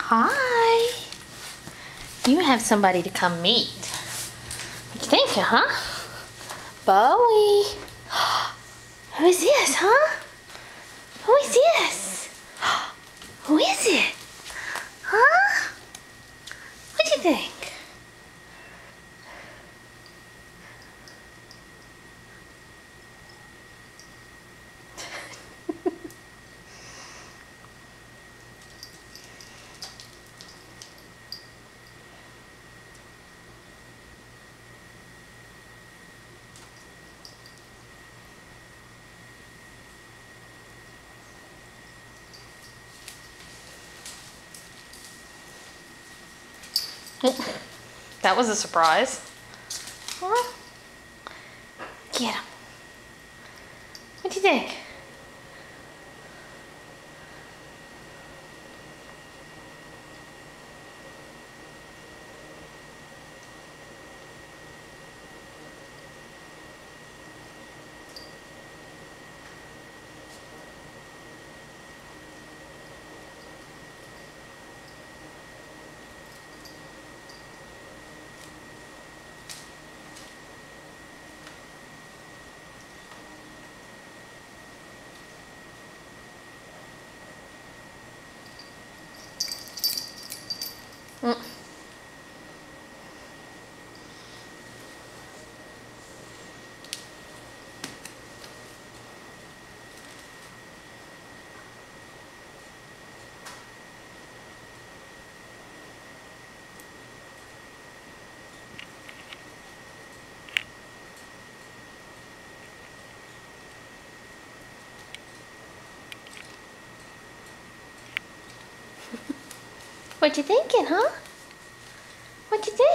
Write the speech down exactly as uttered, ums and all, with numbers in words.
Hi. You have somebody to come meet. What you thinking, huh? Bowie. Who is this, huh? Who is this? Who is it? Huh? What do you think? That was a surprise. Huh? Get him. What do you think? Mm. What you thinking, huh? What you think?